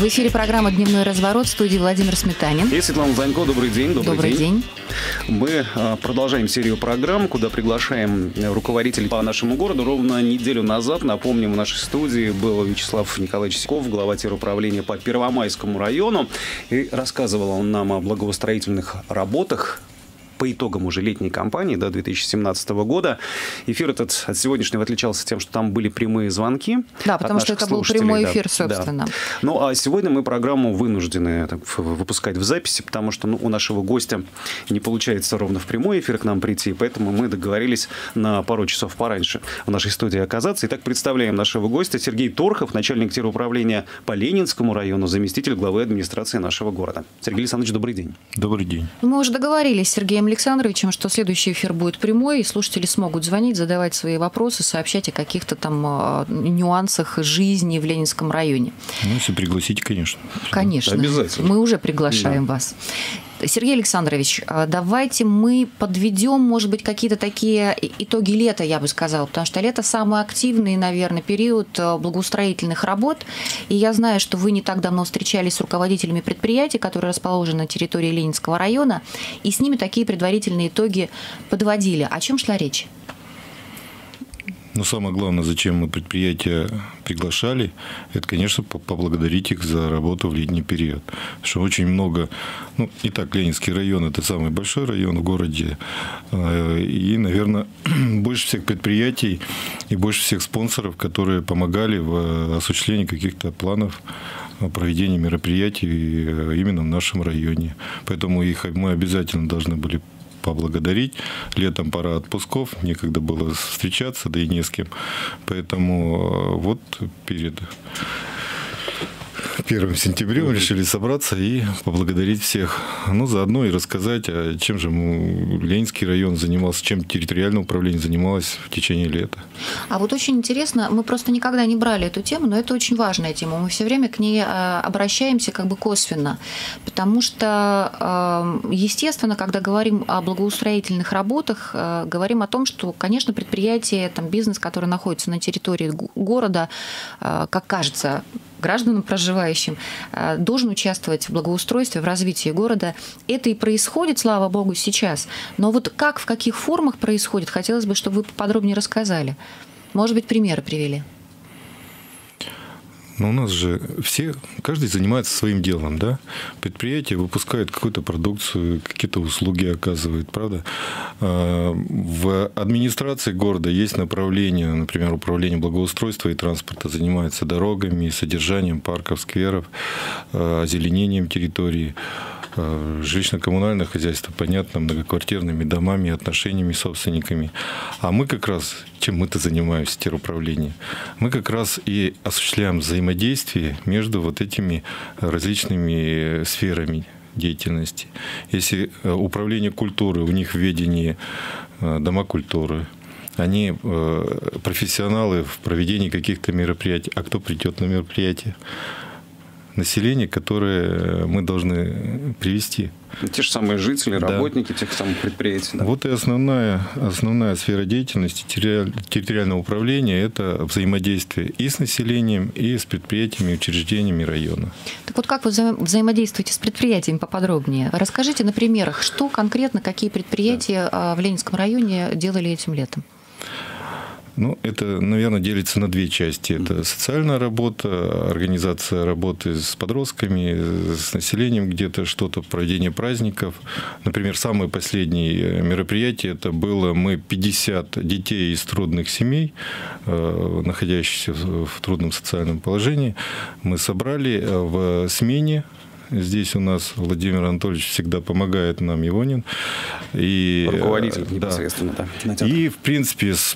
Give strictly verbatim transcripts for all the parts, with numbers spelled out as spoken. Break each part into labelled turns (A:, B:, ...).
A: В эфире программа «Дневной разворот», в студии Владимир Сметанин.
B: И Светлана Занько. Добрый день.
A: Добрый, Добрый день.
B: день. Мы продолжаем серию программ, куда приглашаем руководителей по нашему городу. Ровно неделю назад, напомним, в нашей студии был Вячеслав Николаевич Сиков, глава теруправления по Первомайскому району. И рассказывал он нам о благоустроительных работах по итогам уже летней кампании, да, две тысячи семнадцатого года. Эфир этот от сегодняшнего отличался тем, что там были прямые звонки.
A: Да, потому что это был прямой эфир, да, собственно.
B: Да. Ну, а сегодня мы программу вынуждены так, выпускать в записи, потому что ну, у нашего гостя не получается ровно в прямой эфир к нам прийти, поэтому мы договорились на пару часов пораньше в нашей студии оказаться. Итак, представляем нашего гостя. Сергей Торхов, начальник теруправления по Ленинскому району, заместитель главы администрации нашего города. Сергей Александрович, добрый день.
C: Добрый день.
A: Мы уже договорились с Сергеем Александровичем, что следующий эфир будет прямой, и слушатели смогут звонить, задавать свои вопросы, сообщать о каких-то там нюансах жизни в Ленинском районе.
C: Ну, если пригласите, конечно.
A: Конечно.
B: Обязательно.
A: Мы уже приглашаем да. вас. Сергей Александрович, давайте мы подведем, может быть, какие-то такие итоги лета, я бы сказала, потому что лето самый активный, наверное, период благоустроительных работ. И я знаю, что вы не так давно встречались с руководителями предприятий, которые расположены на территории Ленинского района, и с ними такие предварительные итоги подводили. О чем шла речь?
C: Но самое главное, зачем мы предприятия приглашали, это, конечно, поблагодарить их за работу в летний период. Потому что очень много... Ну, и так, Ленинский район – это самый большой район в городе. И, наверное, больше всех предприятий и больше всех спонсоров, которые помогали в осуществлении каких-то планов проведения мероприятий именно в нашем районе. Поэтому их мы обязательно должны были поблагодарить. Летом пора отпусков, некогда было встречаться, да и не с кем. Поэтому вот перед первым сентября мы решили собраться и поблагодарить всех. Ну, заодно и рассказать, чем же Ленинский район занимался, чем территориальное управление занималось в течение лета.
A: А вот очень интересно, мы просто никогда не брали эту тему, но это очень важная тема. Мы все время к ней обращаемся как бы косвенно, потому что, естественно, когда говорим о благоустроительных работах, говорим о том, что, конечно, предприятие, там, бизнес, который находится на территории города, как кажется, гражданам, проживающим, должен участвовать в благоустройстве, в развитии города. Это и происходит, слава богу, сейчас. Но вот как, в каких формах происходит, хотелось бы, чтобы вы поподробнее рассказали. Может быть, примеры привели.
C: Но у нас же все, каждый занимается своим делом, да? Предприятие выпускает какую-то продукцию, какие-то услуги оказывает, правда? В администрации города есть направление, например, управление благоустройства и транспорта занимается дорогами, содержанием парков, скверов, озеленением территории. Жилищно-коммунальное хозяйство, понятно, многоквартирными домами, отношениями с собственниками. А мы как раз, чем мы-то занимаемся, теруправление, мы как раз и осуществляем взаимодействие между вот этими различными сферами деятельности. Если управление культуры, у них в ведении дома культуры, они профессионалы в проведении каких-то мероприятий. А кто придет на мероприятие? Население, которое мы должны привести.
B: Те же самые жители, да. Работники тех самых предприятий. Да.
C: Вот и основная, основная сфера деятельности территориального управления – это взаимодействие и с населением, и с предприятиями, учреждениями района.
A: Так вот как вы вза- взаимодействуете с предприятиями поподробнее? Расскажите на примерах, что конкретно, какие предприятия да. в Ленинском районе делали этим летом?
C: Ну, это, наверное, делится на две части. Это социальная работа, организация работы с подростками, с населением где-то, что-то, проведение праздников. Например, самое последнее мероприятие, это было мы пятьдесят детей из трудных семей, находящихся в трудном социальном положении, мы собрали в смене. Здесь у нас Владимир Анатольевич всегда помогает нам, Ивонин. И,
B: руководитель непосредственно.
C: Да.
B: Да,
C: и, в принципе, с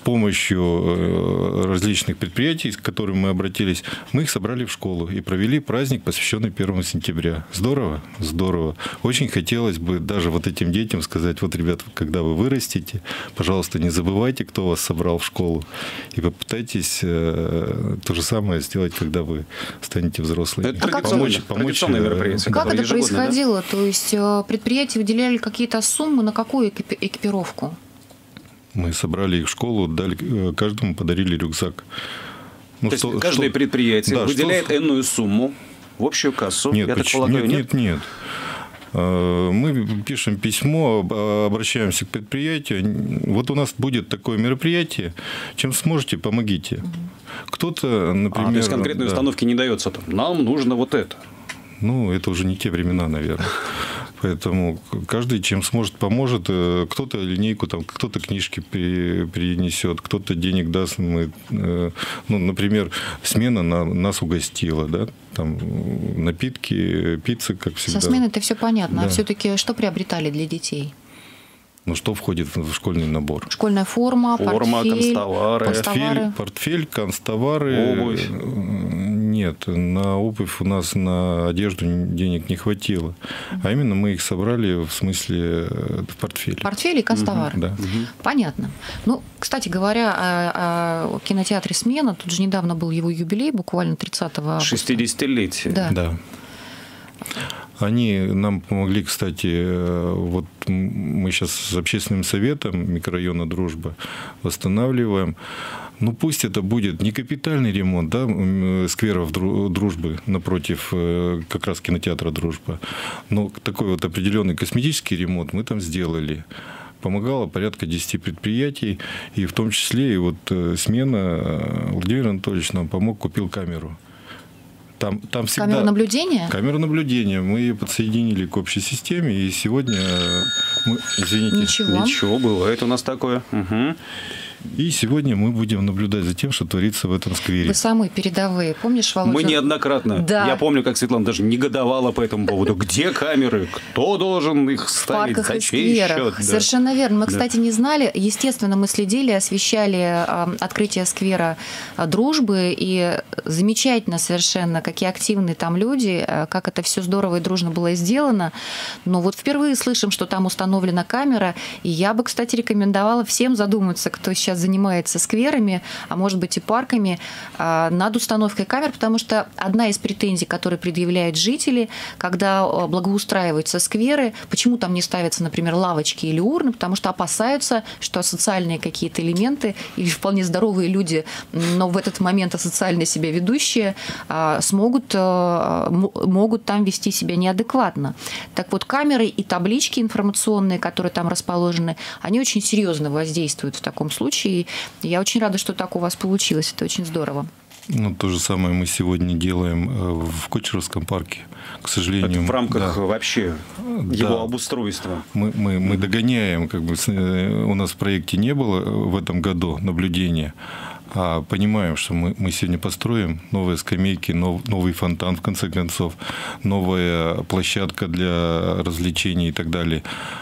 C: помощью различных предприятий, к которым мы обратились, мы их собрали в школу и провели праздник, посвященный первому сентября. Здорово? Здорово. Очень хотелось бы даже вот этим детям сказать, вот, ребят, когда вы вырастете, пожалуйста, не забывайте, кто вас собрал в школу. И попытайтесь то же самое сделать, когда вы станете взрослыми.
B: Это традиционное, помочь, традиционное мероприятие.
A: Как это происходило? Да? То есть предприятия выделяли какие-то суммы на какую экипировку?
C: Мы собрали их в школу, дали, каждому подарили рюкзак.
B: Ну, То что, есть каждое что, предприятие да, выделяет что... энную сумму в общую кассу,
C: нет,
B: я
C: почему?
B: так полагаю,
C: нет? Нет, нет, нет. Мы пишем письмо, обращаемся к предприятию. Вот у нас будет такое мероприятие. Чем сможете, помогите. Кто-то, например... А, то
B: есть конкретной
C: да.
B: установки не дается. Там, нам нужно вот это.
C: Ну, это уже не те времена, наверное. Поэтому каждый, чем сможет, поможет. Кто-то линейку, там, кто-то книжки принесет, кто-то денег даст. Мы, ну, например, смена на, нас угостила, да? Там напитки, пицца, как всегда.
A: Со смены это все понятно.
C: Да.
A: А все-таки что приобретали для детей?
C: Ну, что входит в школьный набор?
A: Школьная форма,
B: форма,
A: портфель,
B: констовары.
A: констовары.
C: Портфель, портфель, констовары.
B: Обувь.
C: Нет, на обувь у нас на одежду денег не хватило. А именно мы их собрали в смысле в портфеле.
A: Портфель и констовары.
C: Угу, да.
A: Понятно. Ну, кстати говоря, о, о кинотеатре «Смена», тут же недавно был его юбилей, буквально тридцатого августа.
B: шестидесятилетие.
A: Да.
C: Да. Они нам помогли, кстати, вот мы сейчас с общественным советом микрорайона «Дружба» восстанавливаем. Ну, пусть это будет не капитальный ремонт, да, скверов «Дружбы» напротив как раз кинотеатра «Дружба», но такой вот определенный косметический ремонт мы там сделали. Помогало порядка десяти предприятий, и в том числе и вот «Смена», Владимир Анатольевич нам помог, купил камеру. Там, там всегда...
A: Камеру наблюдения?
C: Камеру наблюдения. Мы ее подсоединили к общей системе, и сегодня мы... Извините.
A: Ничего.
B: Ничего, бывает у нас такое. Угу.
C: И сегодня мы будем наблюдать за тем, что творится в этом сквере.
A: Вы самые передовые. Помнишь, Володя?
B: Мы неоднократно.
A: Да.
B: Я помню, как Светлана даже негодовала по этому поводу. Где камеры? Кто должен их ставить?
A: В парках
B: За
A: и
B: чей
A: скверах.
B: счет? Да.
A: Совершенно верно. Мы,
B: Да.
A: кстати, не знали. Естественно, мы следили, освещали э, открытие сквера э, «Дружбы». И замечательно совершенно, какие активные там люди, э, как это все здорово и дружно было сделано. Но вот впервые слышим, что там установлена камера. И я бы, кстати, рекомендовала всем задуматься, кто сейчас занимается скверами, а может быть и парками, э, над установкой камер, потому что одна из претензий, которые предъявляют жители, когда благоустраиваются скверы, почему там не ставятся, например, лавочки или урны, потому что опасаются, что социальные какие-то элементы или вполне здоровые люди, но в этот момент асоциально себя ведущие, смогут, могут там вести себя неадекватно. Так вот, камеры и таблички информационные, которые там расположены, они очень серьезно воздействуют в таком случае. И я очень рада, что так у вас получилось. Это очень здорово.
C: Ну, то же самое мы сегодня делаем в Кочеровском парке. К сожалению,
B: это в рамках
C: да.
B: вообще
C: да.
B: его обустройства.
C: Мы, мы, мы догоняем, как бы у нас в проекте не было в этом году наблюдения, а понимаем, что мы, мы сегодня построим новые скамейки, нов, новый фонтан, в конце концов, новая площадка для развлечений и так далее.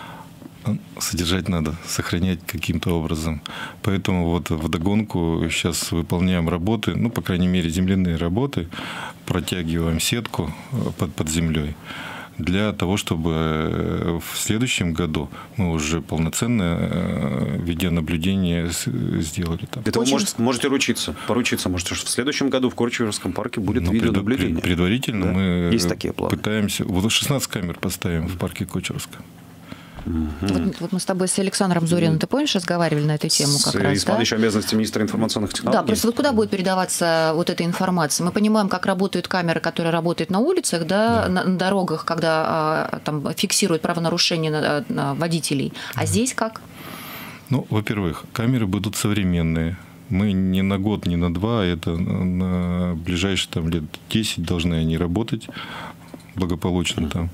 C: Содержать надо, сохранять каким-то образом. Поэтому вот вдогонку сейчас выполняем работы, ну, по крайней мере, земляные работы, протягиваем сетку под, под землей для того, чтобы в следующем году мы уже полноценное видеонаблюдение сделали там.
B: Это вы можете, можете ручиться, поручиться, может, что в следующем году в Корчеровском парке будет
C: ну,
B: видеонаблюдение.
C: Предварительно да? мы
B: Есть такие планы.
C: Пытаемся... Вот шестнадцать камер поставим в парке Кочеровском.
B: Угу.
A: Вот, вот мы с тобой с Александром Зориным, ты помнишь, разговаривали на эту тему как
B: с
A: раз,
B: исполняющим
A: да?
B: обязанности министра информационных технологий.
A: Да, просто вот куда будет передаваться вот эта информация? Мы понимаем, как работают камеры, которые работают на улицах, да, да. На, на дорогах, когда а, там фиксируют правонарушения на, на водителей. А да. Здесь как?
C: Ну, во-первых, камеры будут современные. Мы не на год, не на два, это на ближайшие там, лет десять должны они работать благополучно там.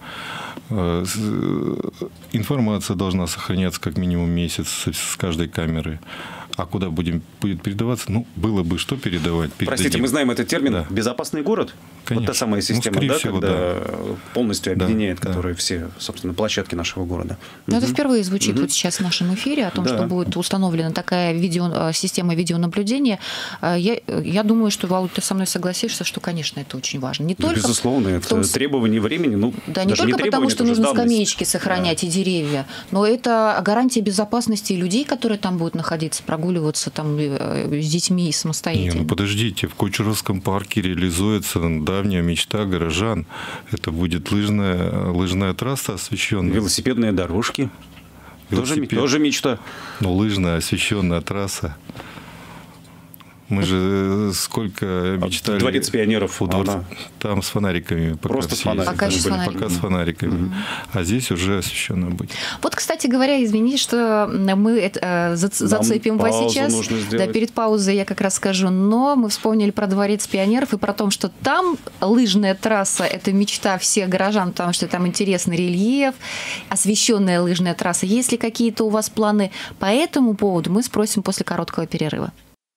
C: Информация должна сохраняться как минимум месяц с каждой камеры. А куда будем, будет передаваться? Ну, было бы что передавать. Передадим.
B: Простите, мы знаем этот термин да. «безопасный город».
C: Конечно.
B: Вот та самая система,
C: ну,
B: да,
C: всего,
B: когда
C: да.
B: полностью объединяет,
C: да,
B: которые
C: да.
B: все, собственно, площадки нашего города.
A: Но
B: угу.
A: это впервые звучит
B: угу.
A: вот сейчас в нашем эфире о том, да. что будет установлена такая видео, система видеонаблюдения. Я, я думаю, что, Володь, ты со мной согласишься, что, конечно, это очень важно. Не только
B: безусловно, это том... требование времени. Ну,
A: да, не только
B: не
A: потому, что нужно
B: давность.
A: скамеечки сохранять да. и деревья, но это гарантия безопасности людей, которые там будут находиться, прогуливаться там с детьми самостоятельно.
C: Не, ну подождите, в Кочеровском парке реализуется давняя мечта горожан. Это будет лыжная, лыжная трасса освещенная.
B: Велосипедные дорожки.
C: Велосипед.
B: Тоже, тоже мечта.
C: Ну, лыжная освещенная трасса. Мы же сколько мечтали...
B: Дворец пионеров.
C: У дворца, там с фонариками. Пока
B: Просто
C: все
B: с фонариками.
A: Пока, с фонариками.
C: пока с фонариками. Mm-hmm. А здесь уже освещенно будет.
A: Вот, кстати говоря, извините, что мы это, зацепим вас сейчас. Да, перед паузой я как раз скажу. Но мы вспомнили про Дворец пионеров и про то, что там лыжная трасса – это мечта всех горожан, потому что там интересный рельеф, освещенная лыжная трасса. Есть ли какие-то у вас планы по этому поводу, мы спросим после короткого перерыва.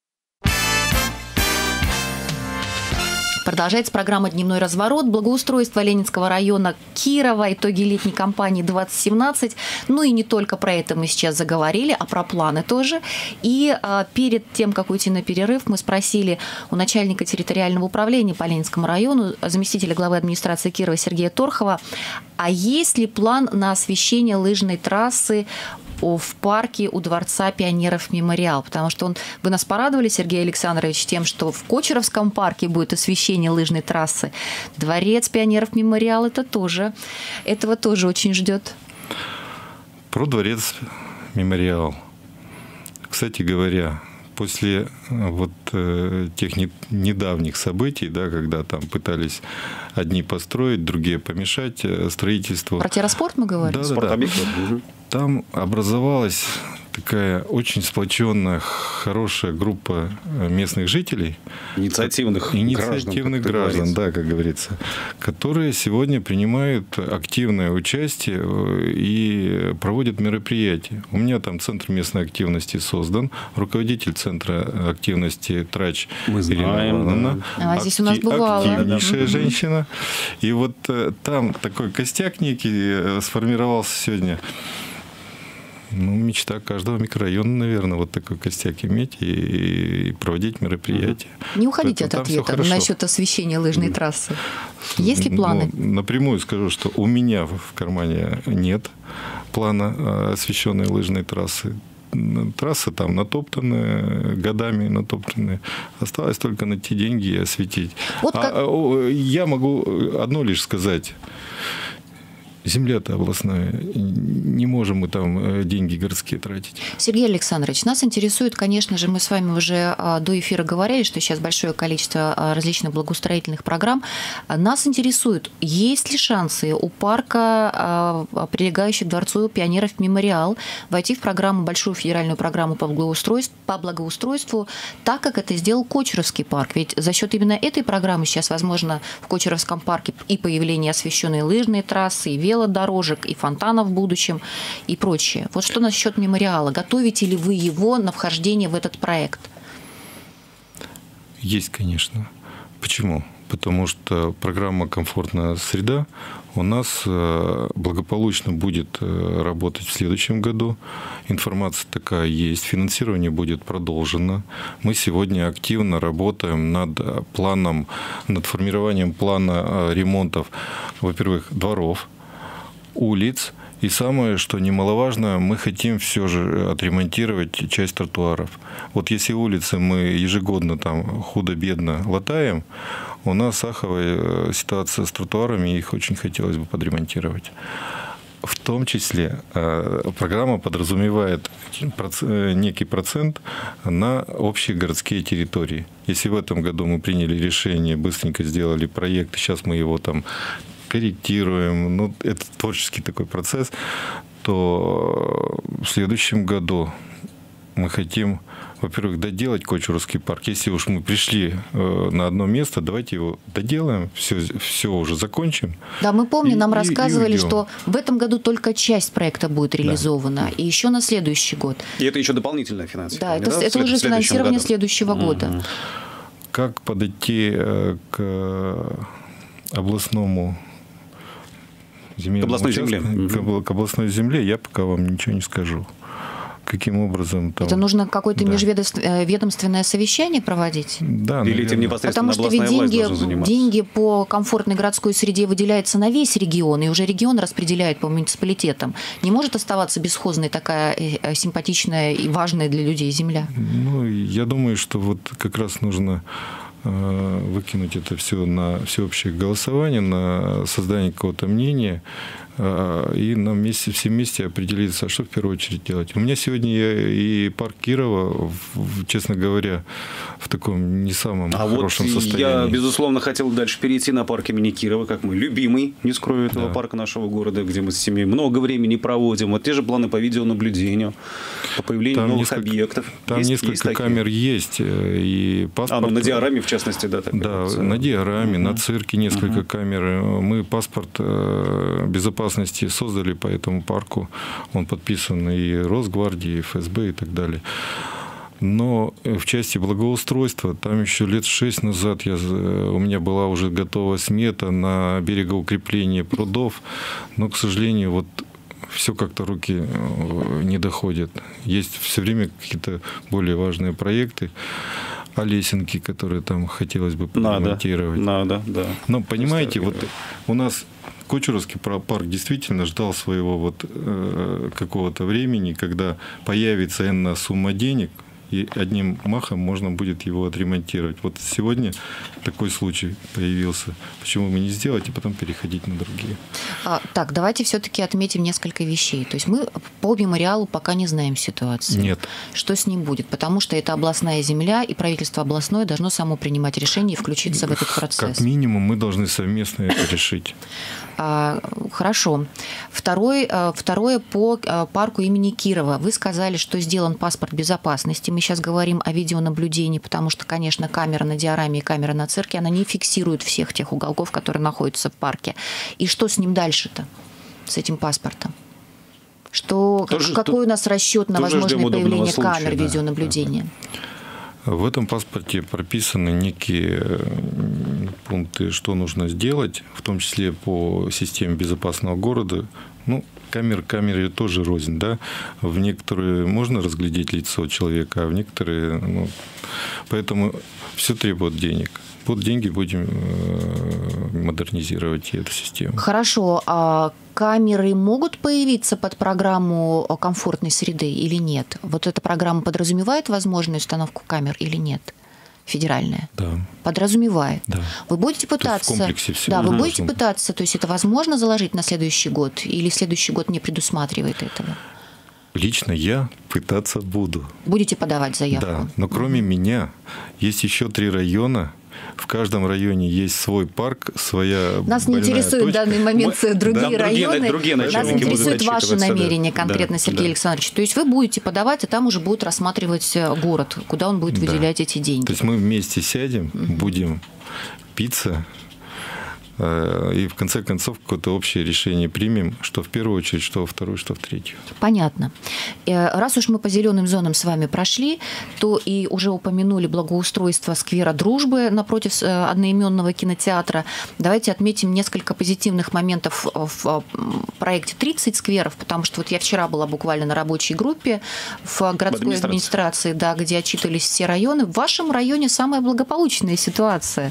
A: Продолжается программа «Дневной разворот». Благоустройство Ленинского района Кирова. Итоги летней кампании двадцать семнадцать. Ну и не только про это мы сейчас заговорили, а про планы тоже. И а, перед тем, как уйти на перерыв, мы спросили у начальника территориального управления по Ленинскому району, заместителя главы администрации Кирова Сергея Торхова, а есть ли план на освещение лыжной трассы в парке у Дворца пионеров «Мемориал», потому что он, вы нас порадовали, Сергей Александрович, тем, что в Кочуровском парке будет освещение лыжной трассы. Дворец пионеров «Мемориал» это тоже, этого тоже очень ждет.
C: Про Дворец «Мемориал». Кстати говоря, после вот э, тех не, недавних событий, да, когда там пытались одни построить, другие помешать строительству.
A: Про терраспорт мы говорим?
C: Да, да, да. Там образовалась такая очень сплоченная, хорошая группа местных жителей.
B: Инициативных,
C: инициативных граждан, граждан да, как говорится, которые сегодня принимают активное участие и проводят мероприятия. У меня там центр местной активности создан, руководитель центра активности Трач Ирина Ивановна.
A: А здесь у нас бывало.
C: Активнейшая женщина. И вот там такой костяк некий сформировался сегодня. Ну, мечта каждого микрорайона, наверное, вот такой костяк иметь и, и проводить мероприятия.
A: Не уходите от ответа насчет освещения лыжной mm. трассы. Есть ли планы?
C: Ну, напрямую скажу, что у меня в кармане нет плана освещенной лыжной трассы. Трасса там натоптанная, годами натоптанная. Осталось только найти деньги и осветить. Вот как... а, я могу одно лишь сказать. Земля-то областная, не можем мы там деньги городские тратить.
A: Сергей Александрович, нас интересует, конечно же, мы с вами уже до эфира говорили, что сейчас большое количество различных благоустроительных программ. Нас интересует, есть ли шансы у парка, прилегающих к Дворцу пионеров «Мемориал», войти в программу, большую федеральную программу по благоустройству, по благоустройству, так как это сделал Кочуровский парк? Ведь за счет именно этой программы сейчас, возможно, в Кочуровском парке и появление освещенной лыжной трассы, и велодорожек, и фонтанов в будущем, и прочее. Вот что насчет «Мемориала? Готовите ли вы его на вхождение в этот проект?
C: Есть, конечно. Почему? Потому что программа «Комфортная среда» у нас благополучно будет работать в следующем году. Информация такая есть, финансирование будет продолжено. Мы сегодня активно работаем над планом, над формированием плана ремонтов, во-первых, дворов, улиц. И самое, что немаловажно, мы хотим все же отремонтировать часть тротуаров. Вот если улицы мы ежегодно там худо-бедно латаем, у нас аховая ситуация с тротуарами, их очень хотелось бы подремонтировать. В том числе программа подразумевает некий процент на общие городские территории. Если в этом году мы приняли решение, быстренько сделали проект, сейчас мы его там корректируем, ну, это творческий такой процесс, то в следующем году мы хотим, во-первых, доделать Кочуровский парк. Если уж мы пришли на одно место, давайте его доделаем, все, все уже закончим.
A: Да, мы помним, и, нам и, рассказывали, и что в этом году только часть проекта будет реализована, да. И еще на следующий год.
B: И это еще дополнительное финансирование?
A: Да, это, да? это уже финансирование году. следующего mm-hmm. года.
C: Как подойти к областному земельному
B: к областной
C: участку,
B: земле.
C: К, к областной земле я пока вам ничего не скажу. Каким образом там...
A: Это нужно какое-то да. межведомственное совещание проводить?
C: Да,
B: или этим непосредственно
A: Потому что ведь деньги, деньги по комфортной городской среде выделяются на весь регион, и уже регион распределяет по муниципалитетам. Не может оставаться бесхозной такая симпатичная и важная для людей земля?
C: Ну, я думаю, что вот как раз нужно выкинуть это все на всеобщее голосование, на создание какого-то мнения, и нам вместе, все вместе определиться, что в первую очередь делать. У меня сегодня и парк Кирова, честно говоря, в таком не самом
B: а
C: хорошем
B: вот
C: состоянии.
B: Я, безусловно, хотел дальше перейти на парк имени Кирова, как мой любимый, не скрою, этого да. парка нашего города, где мы с семьей много времени проводим. Вот те же планы по видеонаблюдению, по появлению там новых
C: несколько,
B: объектов.
C: Там есть, несколько есть камер есть. И паспорт...
B: А, ну на диораме, в частности, да. Так
C: да, на диораме, угу. на цирке несколько угу. камер. Мы паспорт безопасности создали по этому парку. Он подписан и Росгвардией, и эф эс бэ и так далее. Но в части благоустройства, там еще лет шесть назад я, у меня была уже готова смета на берегоукрепление прудов, но, к сожалению, вот все как-то руки не доходят. Есть все время какие-то более важные проекты, а лесенки, которые там хотелось бы подремонтировать.
B: Надо, надо, да.
C: Но, понимаете, вот у нас Кочуровский парк действительно ждал своего вот э, какого-то времени, когда появится энная сумма денег, и одним махом можно будет его отремонтировать. Вот сегодня такой случай появился. Почему бы не сделать и потом переходить на другие?
A: А, так, давайте все-таки отметим несколько вещей. То есть мы по мемориалу пока не знаем ситуацию.
C: Нет.
A: Что с ним будет? Потому что это областная земля, и правительство областное должно само принимать решение и включиться в этот процесс.
C: Как минимум мы должны совместно это решить.
A: А, хорошо. Второй, второе по парку имени Кирова. Вы сказали, что сделан паспорт безопасности. Мы сейчас говорим о видеонаблюдении, потому что, конечно, камера на диораме и камера на цирке, она не фиксирует всех тех уголков, которые находятся в парке. И что с ним дальше-то, с этим паспортом? Что, тоже, какой у нас расчет на возможное появление случая, камер да, видеонаблюдения?
C: В этом паспорте прописаны некие пункты, что нужно сделать, в том числе по системе безопасного города. Ну, камер камере тоже рознь, да. В некоторые можно разглядеть лицо человека, а в некоторые... Ну, поэтому все требует денег. Под деньги будем модернизировать эту систему.
A: Хорошо. А камеры могут появиться под программу комфортной среды или нет? Вот эта программа подразумевает возможную установку камер или нет? Федеральная?
C: Да.
A: Подразумевает.
C: Да.
A: Вы будете пытаться...
C: В комплексе все.
A: Да, вы
C: угу.
A: будете пытаться, то есть это возможно заложить на следующий год? Или следующий год не предусматривает этого?
C: Лично я пытаться буду.
A: Будете подавать заявку?
C: Да, но кроме mm-hmm. меня есть еще три района. В каждом районе есть свой парк, своя
A: Нас не интересует в данный момент Мы... другие да, районы. Другие, другие Нас интересует ваше намерение да. конкретно, да, Сергей да. Александрович. То есть вы будете подавать, и там уже будет рассматривать город, куда он будет выделять да. эти деньги.
C: То есть мы вместе сядем, mm-hmm. будем питься, и в конце концов какое-то общее решение примем, что в первую очередь, что во вторую, что в третью.
A: Понятно. Раз уж мы по зеленым зонам с вами прошли, то и уже упомянули благоустройство сквера Дружбы напротив одноименного кинотеатра. Давайте отметим несколько позитивных моментов в проекте тридцать скверов, потому что вот я вчера была буквально на рабочей группе в городской в администрации, да, где отчитывались все районы. В вашем районе самая благополучная ситуация.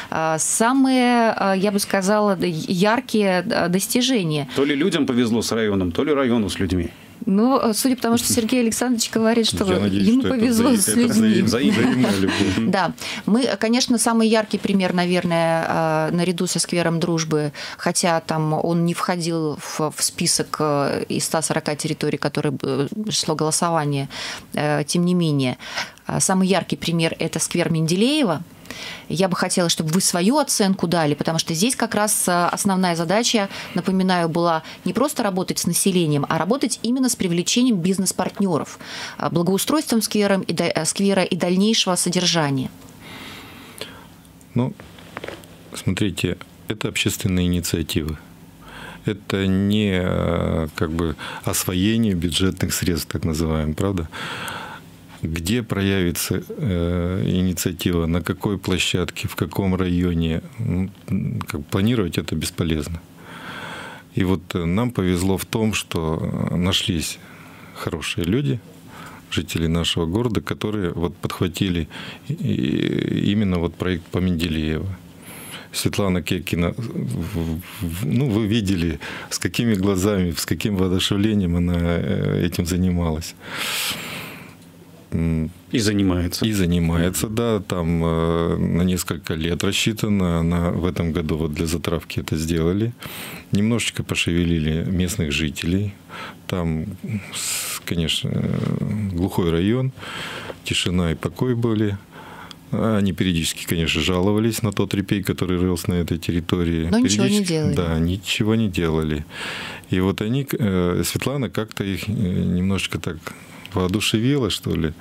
A: Самые, я бы сказала, яркие достижения.
B: То ли людям повезло с районом, то ли району с людьми.
A: Ну, судя по тому, что Сергей Александрович говорит, что надеюсь, ему что повезло это, с людьми. Да, мы, конечно, самый яркий пример, наверное, наряду со сквером Дружбы, хотя там он не входил в, в список из ста сорока территорий, которые шло голосование, тем не менее. Самый яркий пример – это сквер Менделеева. Я бы хотела, чтобы вы свою оценку дали, потому что здесь как раз основная задача, напоминаю, была не просто работать с населением, а работать именно с привлечением бизнес-партнеров, благоустройством сквера и, сквера и дальнейшего содержания.
C: Ну, смотрите, это общественные инициативы. Это не как бы освоение бюджетных средств, так называемых, правда? Где проявится э, инициатива, на какой площадке, в каком районе, ну, как, планировать это бесполезно. И вот нам повезло в том, что нашлись хорошие люди, жители нашего города, которые вот подхватили именно вот проект по Менделееву. Светлана Кекина, ну, вы видели, с какими глазами, с каким воодушевлением она этим занималась.
B: И занимается.
C: И занимается, да. Там на несколько лет рассчитано. На, в этом году вот для затравки это сделали. Немножечко пошевелили местных жителей. Там, конечно, глухой район. Тишина и покой были. Они периодически, конечно, жаловались на тот репей, который рос на этой территории.
A: Но ничего не делали.
C: Да, ничего не делали. И вот они, Светлана как-то их немножечко так воодушевила, что ли.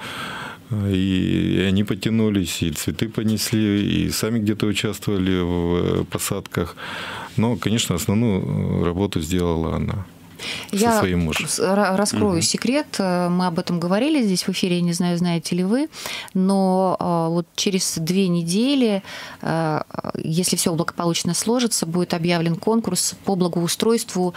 C: И они потянулись, и цветы понесли, и сами где-то участвовали в посадках. Но, конечно, основную работу сделала она.
A: Я
C: своим мужем.
A: раскрою угу. секрет. Мы об этом говорили здесь в эфире, я не знаю, знаете ли вы, но вот через две недели, если все благополучно сложится, будет объявлен конкурс по благоустройству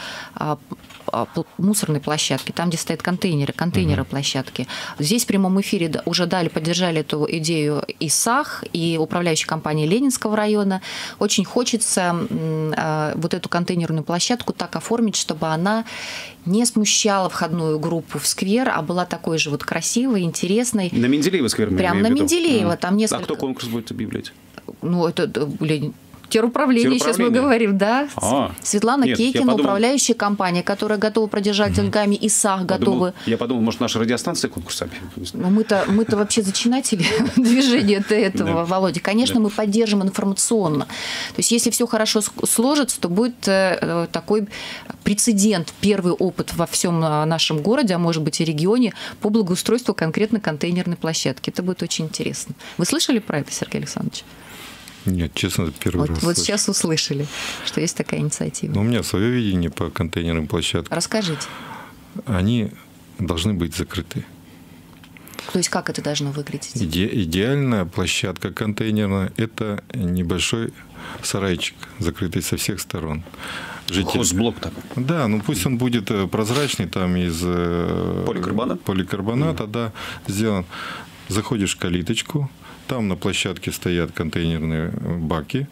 A: мусорной площадки, там, где стоят контейнеры, контейнеры угу. площадки. Здесь в прямом эфире уже дали, поддержали эту идею и САХ, и управляющая компания Ленинского района. Очень хочется вот эту контейнерную площадку так оформить, чтобы она не смущала входную группу в сквер, а была такой же вот красивой, интересной.
B: На Менделеева сквер?
A: Прямо на Менделеева. Mm. Там несколько...
B: А кто конкурс будет объявлять?
A: Ну, это, блин, теруправление, сейчас мы говорим, да. А, Светлана нет, Кейкина, подумал... управляющая компания, которая готова продержать деньгами, и САХ готовы.
B: Я подумал, может, наша радиостанция конкурс объявит.
A: Ну, мы-то, мы-то вообще зачинатели движения этого, да. Володя. Конечно, да. мы поддержим информационно. То есть, если все хорошо сложится, то будет такой прецедент, первый опыт во всем нашем городе, а может быть и регионе, по благоустройству конкретно контейнерной площадки. Это будет очень интересно. Вы слышали про это, Сергей Александрович?
C: Нет, честно, первый
A: вот,
C: раз.
A: Вот сейчас услышали, что есть такая инициатива.
C: Но у меня свое видение по контейнерным площадкам.
A: Расскажите.
C: Они должны быть закрыты.
A: То есть как это должно выглядеть?
C: Иде- идеальная площадка контейнерная – это небольшой сарайчик, закрытый со всех сторон.
B: Житель... Хозблок такой.
C: Да, ну пусть он будет прозрачный, там из
B: поликарбоната,
C: поликарбоната mm. да, сделан. Заходишь в калиточку, там на площадке стоят контейнерные баки,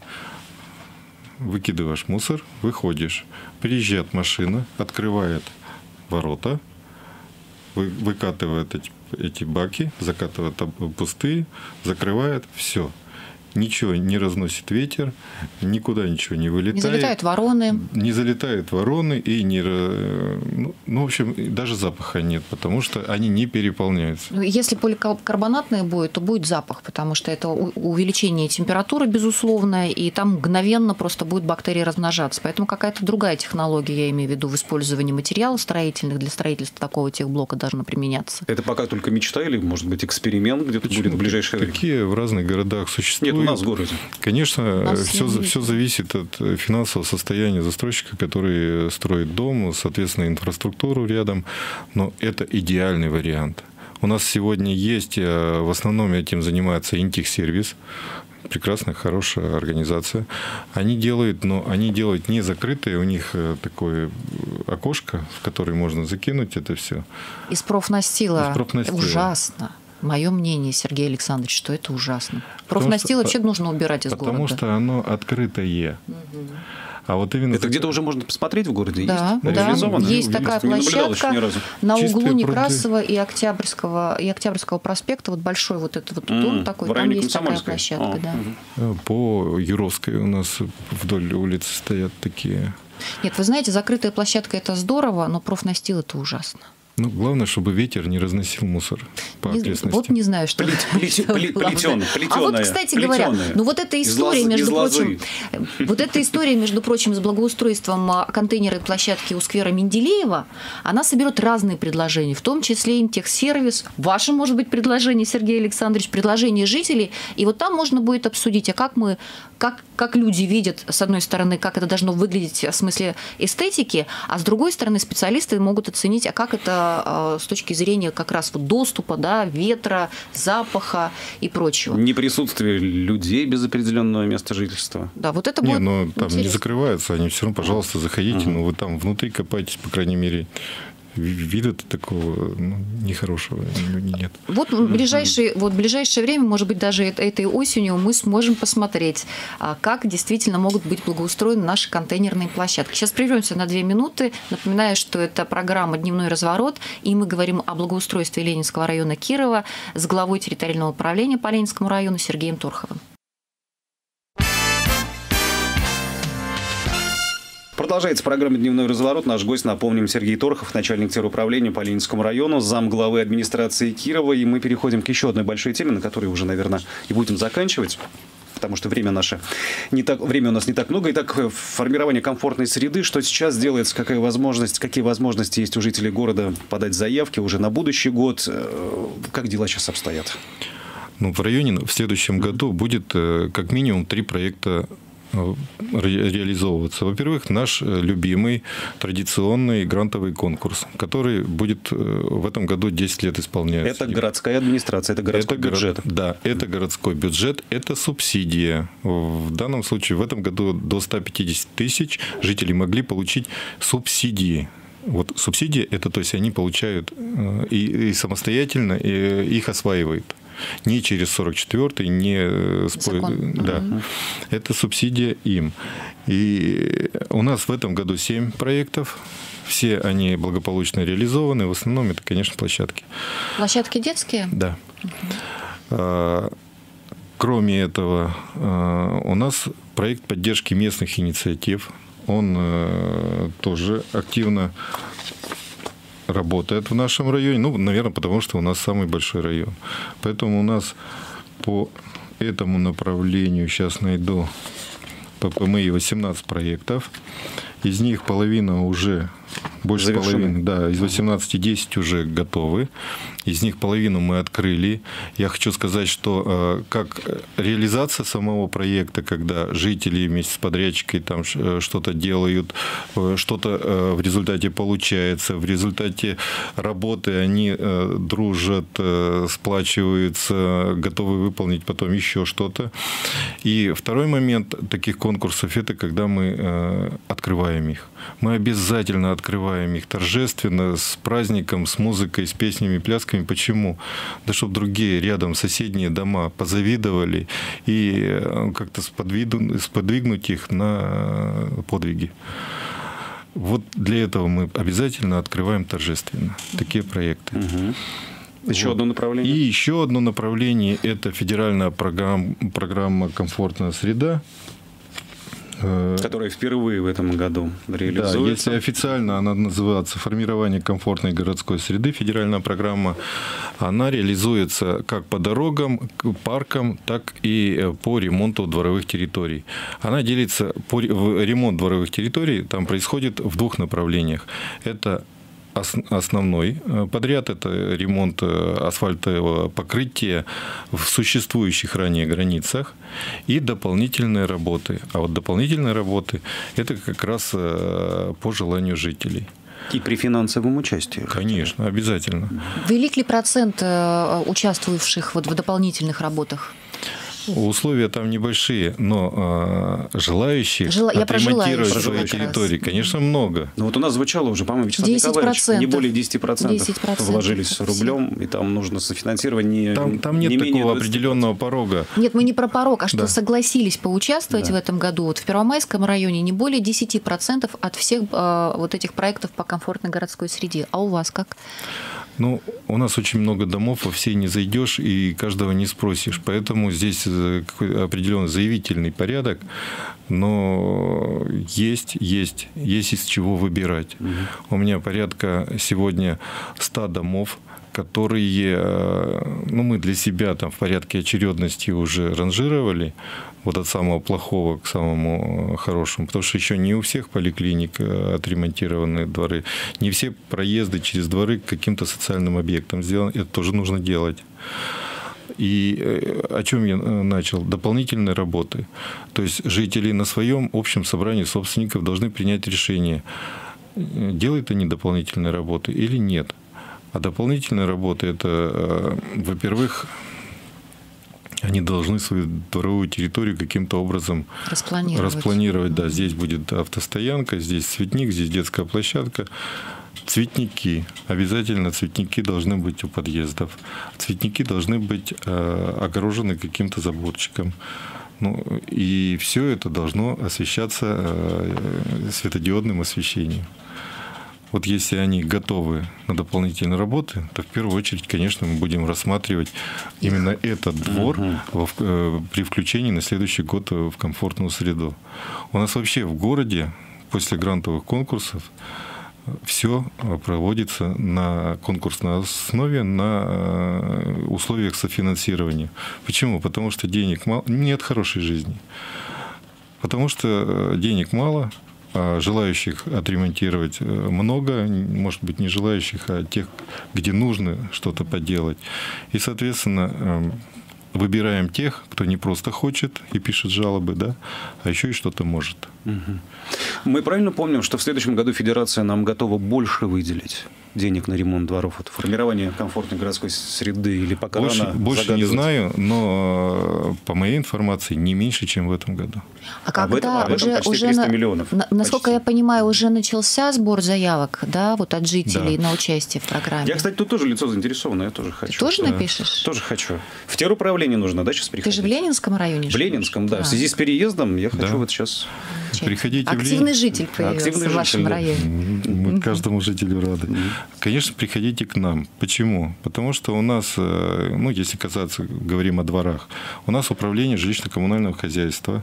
C: выкидываешь мусор, выходишь. Приезжает машина, открывает ворота, вы, выкатывает эти, эти баки, закатывает пустые, закрывает, все. Ничего не разносит ветер, никуда ничего не вылетает.
A: Не залетают вороны.
C: Не залетают вороны, и не, ну, ну, в общем, даже запаха нет, потому что они не переполняются.
A: Ну, если поликарбонатные будет, то будет запах, потому что это увеличение температуры, безусловно, и там мгновенно просто будут бактерии размножаться. Поэтому какая-то другая технология, я имею в виду, в использовании материалов строительных для строительства такого техблока должна применяться.
B: Это пока только мечта или, может быть, эксперимент где-то будет в ближайшее время?
C: Такие в разных городах существуют.
B: Нет, у нас в городе.
C: Конечно, все, все зависит от финансового состояния застройщика, который строит дом, соответственно, инфраструктуру рядом. Но это идеальный вариант. У нас сегодня есть, в основном этим занимается Интехсервис, прекрасная, хорошая организация. Они делают, но они делают не закрытые, у них такое окошко, в которое можно закинуть это все.
A: Из профнастила.
C: Из профнастила.
A: Ужасно. Мое мнение, Сергей Александрович, что это ужасно. Профнастил вообще нужно убирать из
C: потому
A: города.
C: Потому что оно открытое. Угу. А вот именно
B: это так... где-то уже можно посмотреть в городе?
A: Да,
B: есть?
A: Да,
B: реализовано?
A: есть такая площадка на углу Некрасова
C: пруды.
A: и Октябрьского, и Октябрьского проспекта, вот большой вот этот вот дом mm, такой, там есть такая площадка. О, да.
C: угу. По Юровской у нас вдоль улицы стоят такие.
A: Нет, вы знаете, закрытая площадка – это здорово, но профнастил – это ужасно.
C: Ну, главное, чтобы ветер не разносил мусор по
A: не,
C: окрестностям.
A: Вот не знаю, что
B: Плет, плет, плет, плетеная,
A: А вот, кстати говоря, ну вот эта история, лоз, между прочим, вот эта история, между прочим, с благоустройством контейнерной площадки у сквера Менделеева, она соберет разные предложения, в том числе Интехсервис, ваше, может быть, предложение, Сергей Александрович, предложение жителей, и вот там можно будет обсудить, а как мы, как, как люди видят, с одной стороны, как это должно выглядеть в смысле эстетики, а с другой стороны, специалисты могут оценить, а как это с точки зрения как раз вот доступа, да, ветра, запаха и прочего.
B: Не присутствие людей без определенного места жительства.
A: Да, вот это будет.
C: Не, но там интересно. Не закрываются, они все равно, пожалуйста, заходите, uh-huh. но вы там внутри копайтесь, по крайней мере, вида такого ну, нехорошего нет.
A: Вот в ближайшее, вот в ближайшее время, может быть, даже этой осенью мы сможем посмотреть, как действительно могут быть благоустроены наши контейнерные площадки. Сейчас прервемся на две минуты. Напоминаю, что это программа «Дневной разворот», и мы говорим о благоустройстве Ленинского района Кирова с главой территориального управления по Ленинскому району Сергеем Торховым.
B: Продолжается программа «Дневной разворот». Наш гость, напомним, Сергей Торхов, начальник теруправления по Ленинскому району, замглавы администрации Кирова. И мы переходим к еще одной большой теме, на которой уже, наверное, и будем заканчивать, потому что время наше не так, время у нас не так много. Итак, формирование комфортной среды. Что сейчас делается? Какая возможность, какие возможности есть у жителей города подать заявки уже на будущий год? Как дела сейчас обстоят?
C: Ну, в районе в следующем году будет как минимум три проекта реализовываться. Во-первых, наш любимый традиционный грантовый конкурс, который будет в этом году десять лет исполняется.
B: Это городская администрация, это городской это бюджет.
C: Город, да, это городской бюджет, это субсидия. В данном случае в этом году до ста пятидесяти тысяч жителей могли получить субсидии. Вот субсидии это, то есть они получают и, и самостоятельно и их осваивают. Не через сорок четвёртый, не...
A: Закон.
C: Да. Угу. Это субсидия им. И у нас в этом году семь проектов. Все они благополучно реализованы. В основном это, конечно, площадки.
A: Площадки детские?
C: Да. Угу. Кроме этого, у нас проект поддержки местных инициатив. Он тоже активно работает в нашем районе. Ну, наверное, потому что у нас самый большой район. Поэтому у нас по этому направлению, сейчас найду, по ПМИ восемнадцать проектов. Из них половина уже, больше половины, да, из восемнадцати десять уже готовы. Из них половину мы открыли. Я хочу сказать, что как реализация самого проекта, когда жители вместе с подрядчикой там что-то делают, что-то в результате получается, в результате работы они дружат, сплачиваются, готовы выполнить потом еще что-то. И второй момент таких конкурсов – это когда мы открываем их. Мы обязательно открываем их торжественно, с праздником, с музыкой, с песнями, плясками. Почему? Да чтобы другие рядом соседние дома позавидовали и как-то сподвигнуть их на подвиги. Вот для этого мы обязательно открываем торжественно такие проекты.
B: Угу. Еще вот. одно направление.
C: И еще одно направление – это федеральная программа, программа «Комфортная среда»,
B: которая впервые в этом году реализуется.
C: Да, если официально она называется «Формирование комфортной городской среды», федеральная программа, она реализуется как по дорогам, паркам, так и по ремонту дворовых территорий. Она делится, по ремонт дворовых территорий там происходит в двух направлениях. Это основной подряд – это ремонт асфальтового покрытия в существующих ранее границах и дополнительные работы. А вот дополнительные работы – это как раз по желанию жителей.
B: И при финансовом участии.
C: Конечно, обязательно.
A: Велик ли процент участвующих вот в дополнительных работах?
C: Условия там небольшие, но э, желающих
A: Жела...
C: отремонтировать свои территории, конечно, много.
B: Ну вот у нас звучало уже, по-моему, Вячеслав Николаевич, не более десяти процентов вложились рублем, и там нужно софинансировать не
C: Там, там нет
B: не
C: такого определенного порога.
A: Нет, мы не про порог, а что да. согласились поучаствовать да. в этом году. Вот в Первомайском районе не более десяти процентов от всех э, вот этих проектов по комфортной городской среде. А у вас как?
C: Ну, у нас очень много домов, во все не зайдешь и каждого не спросишь. Поэтому здесь какой-то определенный заявительный порядок, но есть, есть, есть из чего выбирать. Угу. У меня порядка сегодня ста домов, которые, ну, мы для себя там в порядке очередности уже ранжировали, вот от самого плохого к самому хорошему, потому что еще не у всех поликлиник отремонтированы дворы, не все проезды через дворы к каким-то социальным объектам сделаны, это тоже нужно делать. И о чем я начал? Дополнительные работы. То есть жители на своем общем собрании собственников должны принять решение, делают они дополнительные работы или нет. А дополнительные работы – это, во-первых, они должны свою дворовую территорию каким-то образом распланировать. распланировать. Да, здесь будет автостоянка, здесь цветник, здесь детская площадка. Цветники. Обязательно цветники должны быть у подъездов. Цветники должны быть э, огорожены каким-то заборчиком. Ну, и все это должно освещаться э, светодиодным освещением. Вот если они готовы на дополнительные работы, то в первую очередь, конечно, мы будем рассматривать именно этот двор угу. во, э, при включении на следующий год в комфортную среду. У нас вообще в городе после грантовых конкурсов все проводится на конкурсной основе, на условиях софинансирования. Почему? Потому что денег мало, нет хорошей жизни. Потому что денег мало, а желающих отремонтировать много, может быть, не желающих, а тех, где нужно что-то поделать. И, соответственно, выбираем тех, кто не просто хочет и пишет жалобы, да, а еще и что-то может.
B: Угу. Мы правильно помним, что в следующем году Федерация нам готова больше выделить денег на ремонт дворов, это формирование комфортной городской среды, или пока
C: больше,
B: рано
C: больше не знаю, но по моей информации не меньше, чем в этом году.
A: А когда
B: об этом,
A: уже,
B: об этом
A: уже
B: триста
A: на,
B: миллионов,
A: на, насколько
B: почти.
A: я понимаю, уже начался сбор заявок, да, вот от жителей
C: Да.
A: на участие в программе.
B: Я, кстати, тут тоже лицо заинтересованное, я тоже хочу.
A: Ты тоже
B: да.
A: напишешь?
B: Тоже хочу. В теруправление нужно, да, сейчас приходить?
A: Ты же в Ленинском районе живешь?
B: В Ленинском, да.
A: А.
B: В связи с переездом я
C: Да.
B: хочу вот сейчас...
C: Приходите
A: Активный
C: в
A: житель появился
B: Активный
A: в вашем
B: житель, да.
A: районе.
C: Мы каждому жителю рады. Конечно, приходите к нам. Почему? Потому что у нас, ну, если касаться, говорим о дворах, у нас управление жилищно-коммунального хозяйства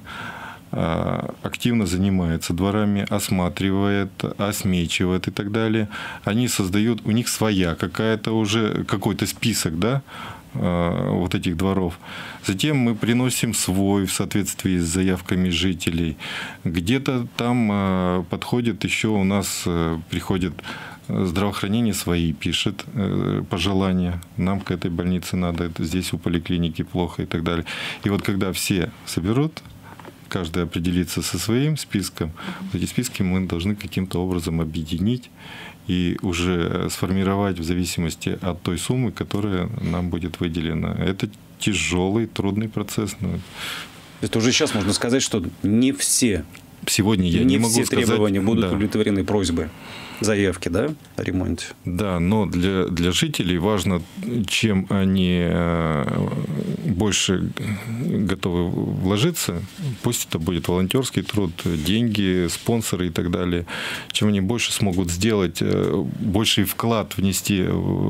C: активно занимается дворами, осматривает, осмечивает и так далее. Они создают, у них своя какая-то уже, какой-то список, да, вот этих дворов. Затем мы приносим свой в соответствии с заявками жителей. Где-то там подходит еще у нас, приходит здравоохранение свои, пишет пожелания. Нам к этой больнице надо, это здесь у поликлиники плохо и так далее. И вот когда все соберут, каждый определится со своим списком, эти списки мы должны каким-то образом объединить и уже сформировать в зависимости от той суммы, которая нам будет выделена. Это тяжелый, трудный процесс. Но...
B: Это уже сейчас можно сказать, что не все,
C: Сегодня я не,
B: не
C: могу
B: все
C: сказать,
B: требования будут
C: да.
B: удовлетворены, просьбы, заявки, да, о ремонте.
C: Да, но для, для жителей важно, чем они больше готовы вложиться, пусть это будет волонтерский труд, деньги, спонсоры и так далее, чем они больше смогут сделать, больший вклад внести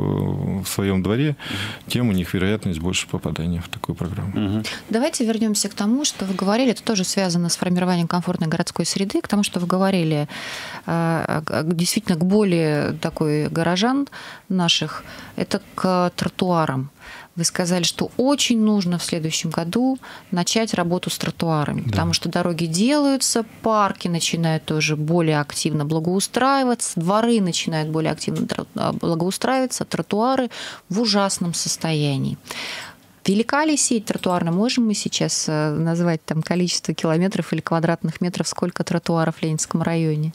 C: в своем дворе, тем у них вероятность больше попадания в такую программу.
B: Угу.
A: Давайте вернемся к тому, что вы говорили, это тоже связано с формированием комфортной городской среды, к тому, что вы говорили, действительно к боли такой горожан наших, это к тротуарам. Вы сказали, что очень нужно в следующем году начать работу с тротуарами, да. Потому что дороги делаются, парки начинают тоже более активно благоустраиваться, дворы начинают более активно благоустраиваться, тротуары в ужасном состоянии. Велика ли сеть тротуарная? Можем мы сейчас назвать там количество километров или квадратных метров, сколько тротуаров в Ленинском районе?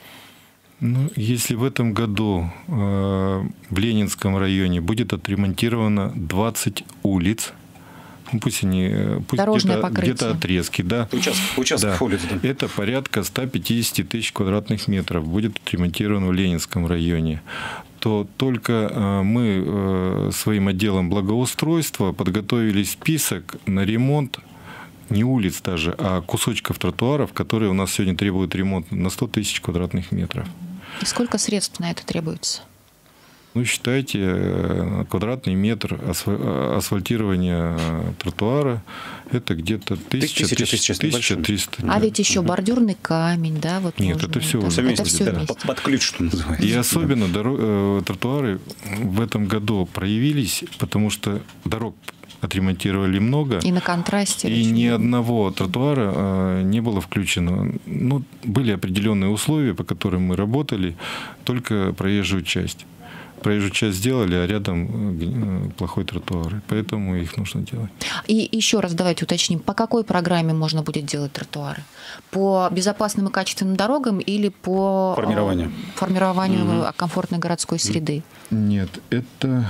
C: Ну, если в этом году э, в Ленинском районе будет отремонтировано двадцать улиц, ну, пусть они пусть где-то, где-то отрезки, да,
B: участков, участков
C: да,
B: улиц, да.
C: Это порядка сто пятьдесят тысяч квадратных метров будет отремонтировано в Ленинском районе, то только мы своим отделом благоустройства подготовили список на ремонт не улиц даже, а кусочков тротуаров, которые у нас сегодня требуют ремонта на сто тысяч квадратных метров.
A: И сколько средств на это требуется?
C: Ну, считайте, квадратный метр асфальтирования тротуара – это где-то тысяча триста.
A: А ведь еще бордюрный камень, да? Вот
C: Нет,
A: нужно,
C: это все,
A: это,
C: это
A: вместе,
C: все
A: да.
C: вместе.
B: Под ключ, что называется.
C: И особенно дорог, тротуары в этом году проявились, потому что дорог отремонтировали много.
A: И на контрасте.
C: И ни одного тротуара не было включено. Ну, были определенные условия, по которым мы работали, только проезжую часть. Проезжую часть сделали, а рядом плохой тротуар. Поэтому их нужно делать. И
A: еще раз давайте уточним, по какой программе можно будет делать тротуары? По безопасным и качественным дорогам или по
B: формированию,
A: формированию угу. комфортной городской среды?
C: Нет, это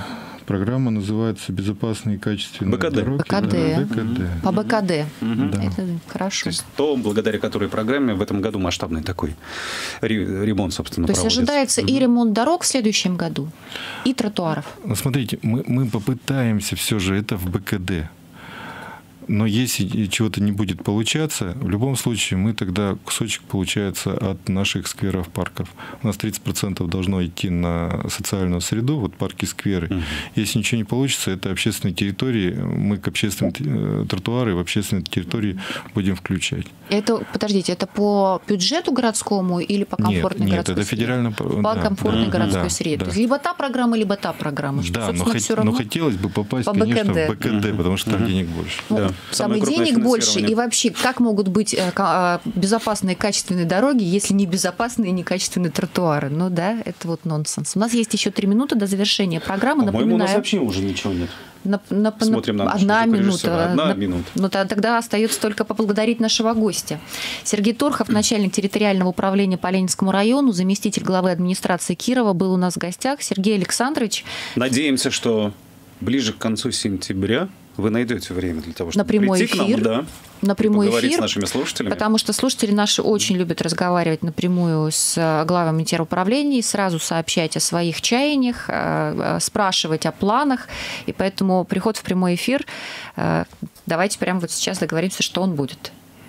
C: Программа называется «Безопасные и качественные
B: БКД.
C: дороги».
A: БКД.
C: Да, БКД.
A: По БКД.
B: Мгм.
C: Да.
A: Это хорошо.
B: То есть то, благодаря которой программе в этом году масштабный такой ре- ремонт, собственно,
A: То есть
B: проводится.
A: ожидается и ремонт дорог в следующем году, и тротуаров.
C: Ну, смотрите, мы, мы попытаемся все же это в БКД. Но если чего-то не будет получаться, в любом случае мы тогда кусочек получается от наших скверов, парков. У нас тридцать процентов должно идти на социальную среду, вот парки, скверы.
B: Мгм.
C: Если ничего не получится, это общественные территории. Мы к общественным э, тротуары в общественные территории будем включать.
A: Это, подождите, это по бюджету городскому или по комфортной
C: нет, нет,
A: городской
C: это
A: среде?
C: федерально.
A: По
C: да,
A: комфортной
C: да,
A: городской
C: да,
A: среде.
C: да.
A: То есть либо та программа, либо та программа. Что,
C: Да, но,
A: собственно,
C: хот-
A: все равно.
C: но хотелось бы попасть,
A: по
C: конечно,
A: БКД.
C: в БКД,
B: Мгм.
C: потому что там
B: Мгм.
C: денег больше.
A: Ну,
B: Да,
A: там
B: самое
A: и
B: крупное
A: денег больше,
B: финансирование.
A: и вообще, как могут быть э, ка- э, безопасные качественные дороги, если не безопасные и некачественные тротуары? Ну да, это вот нонсенс. У нас есть еще три минуты до завершения программы.
B: По-моему, у нас
A: Напоминаю,
B: вообще уже ничего нет.
A: на- на- на-
B: Смотрим на
A: одна
B: нашего
A: минута.
B: звукорежиссера. Одна
A: На-
B: минута.
A: Ну та- тогда остается только поблагодарить нашего гостя. Сергей Торхов, начальник территориального управления по Ленинскому району, заместитель главы администрации Кирова, был у нас в гостях. Сергей Александрович,
B: Надеемся, что ближе к концу сентября вы найдете время для того, чтобы
A: прямой
B: прийти
A: эфир.
B: к нам, да,
A: на прямой
B: и поговорить
A: эфир,
B: с нашими слушателями.
A: потому что слушатели наши очень любят разговаривать напрямую с э, главами теруправлений, сразу сообщать о своих чаяниях, э, э, спрашивать о планах, и поэтому приход в прямой эфир, э, давайте прямо вот сейчас договоримся, что он будет.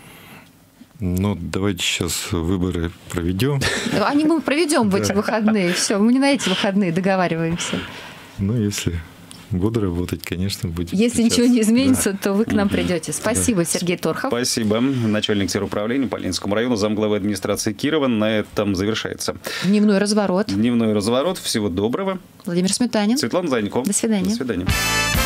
C: Ну, давайте сейчас выборы проведем.
A: Они мы проведем в эти выходные, все, мы не на эти выходные договариваемся.
C: Ну, если буду работать, конечно, будем.
A: Если
C: встречаться.
A: ничего не изменится,
C: Да.
A: то вы к нам придете. Спасибо, Сергей Торхов.
B: Спасибо. Начальник теруправления по Ленинскому району, замглавы администрации Кирова. На этом завершается
A: Дневной разворот.
B: дневной разворот. Всего доброго.
A: Владимир Сметанин.
B: Светлана Занько.
A: До свидания.
B: До свидания.